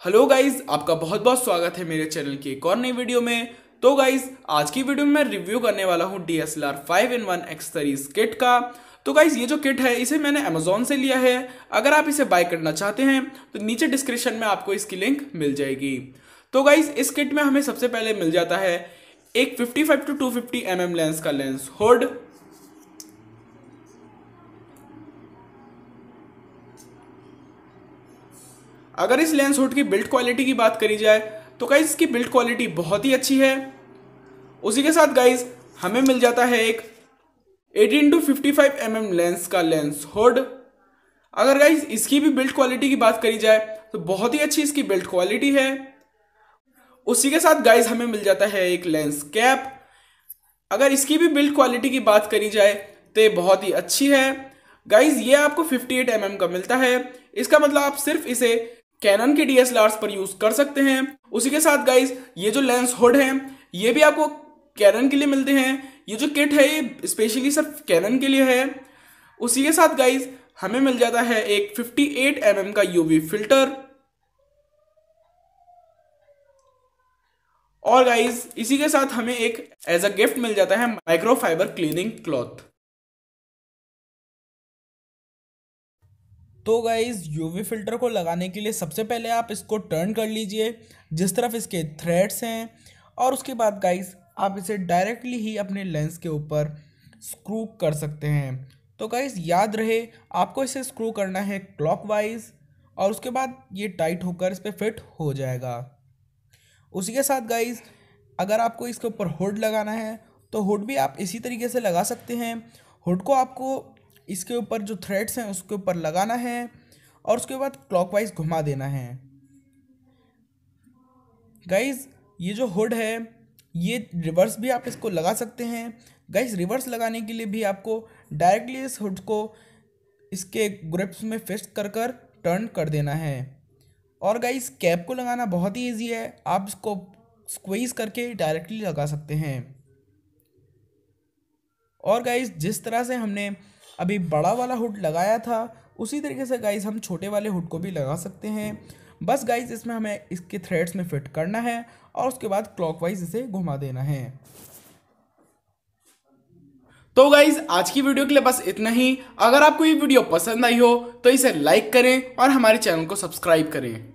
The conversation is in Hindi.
हेलो गाइज, आपका बहुत बहुत स्वागत है मेरे चैनल की एक और नई वीडियो में। तो गाइज, आज की वीडियो में मैं रिव्यू करने वाला हूँ DSLR 5-in-1 X-Series किट का। तो गाइज, ये जो किट है इसे मैंने अमेजोन से लिया है। अगर आप इसे बाय करना चाहते हैं तो नीचे डिस्क्रिप्शन में आपको इसकी लिंक मिल जाएगी। तो गाइज, इस किट में हमें सबसे पहले मिल जाता है एक 55 to 250 mm लेंस का लेंस हुड। अगर इस लेंस हुड की बिल्ड क्वालिटी की बात करी जाए तो गाइज इसकी बिल्ड क्वालिटी बहुत ही अच्छी है। उसी के साथ गाइज हमें मिल जाता है एक 18 to 55 mm लेंस का लेंस हुड। अगर गाइज इसकी भी बिल्ड क्वालिटी की बात करी जाए तो बहुत ही अच्छी इसकी बिल्ड क्वालिटी है। उसी के साथ गाइज हमें मिल जाता है एक लेंस कैप। अगर इसकी भी बिल्ड क्वालिटी की बात करी जाए तो ये बहुत ही अच्छी है। गाइज ये आपको 58 mm का मिलता है। इसका मतलब आप सिर्फ इसे कैनन के DSLRs पर यूज कर सकते हैं। उसी के साथ गाइज ये जो लेंस हुड है ये भी आपको कैनन के लिए मिलते हैं। ये जो किट है ये स्पेशली सिर्फ कैनन के लिए है। उसी के साथ गाइज हमें मिल जाता है एक 58 mm का UV फिल्टर। और गाइज इसी के साथ हमें एक एज अ गिफ्ट मिल जाता है माइक्रोफाइबर क्लीनिंग क्लॉथ। तो गाइज यूवी फिल्टर को लगाने के लिए सबसे पहले आप इसको टर्न कर लीजिए जिस तरफ इसके थ्रेड्स हैं, और उसके बाद गाइज आप इसे डायरेक्टली ही अपने लेंस के ऊपर स्क्रू कर सकते हैं। तो गाइज याद रहे आपको इसे स्क्रू करना है क्लॉकवाइज, और उसके बाद ये टाइट होकर इस पर फिट हो जाएगा। उसी के साथ गाइज अगर आपको इसके ऊपर हुड लगाना है तो हुड भी आप इसी तरीके से लगा सकते हैं। हुड को आपको इसके ऊपर जो थ्रेड्स हैं उसके ऊपर लगाना है और उसके बाद क्लॉकवाइज घुमा देना है। गाइज ये जो हुड है ये रिवर्स भी आप इसको लगा सकते हैं। गाइज रिवर्स लगाने के लिए भी आपको डायरेक्टली इस हुड को इसके ग्रिप्स में फिक्स कर कर टर्न कर देना है। और गाइज कैप को लगाना बहुत ही ईजी है, आप इसको स्क्वीज करके डायरेक्टली लगा सकते हैं। और गाइज जिस तरह से हमने अभी बड़ा वाला हुड लगाया था उसी तरीके से गाइज हम छोटे वाले हुड को भी लगा सकते हैं। बस गाइज इसमें हमें इसके थ्रेड्स में फिट करना है और उसके बाद क्लॉकवाइज इसे घुमा देना है। तो गाइज आज की वीडियो के लिए बस इतना ही। अगर आपको ये वीडियो पसंद आई हो तो इसे लाइक करें और हमारे चैनल को सब्सक्राइब करें।